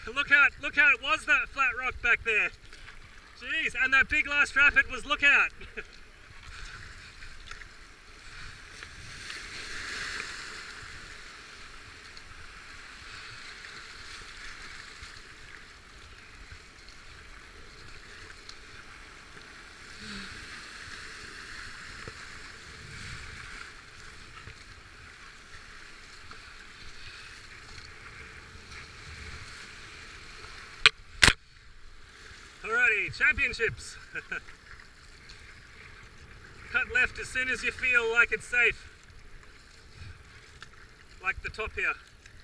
look out, it was that flat rock back there. Jeez, and that big last rapid was look out. Alrighty, championships. Cut left as soon as you feel like it's safe. Like the top here.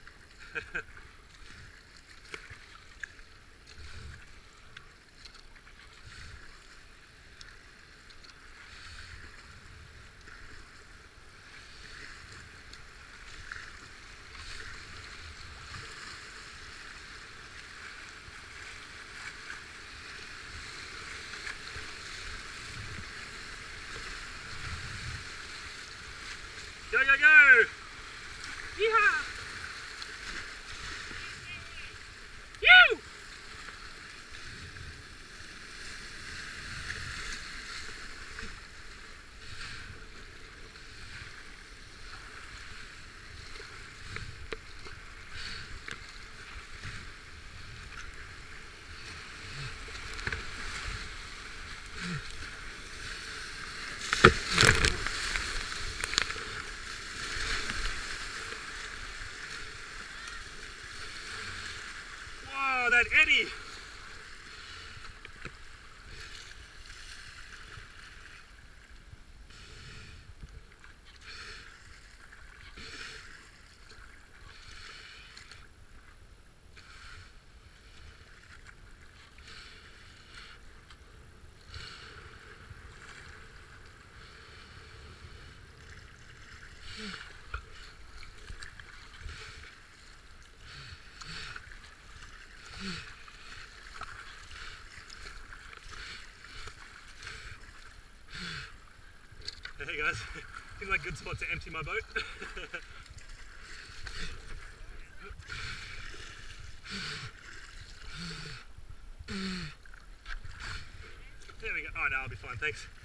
Go, go, go! Yeehaw! You! Wow, that eddy! Hey guys, seems like a good spot to empty my boat. There we go. Oh no, I'll be fine, thanks.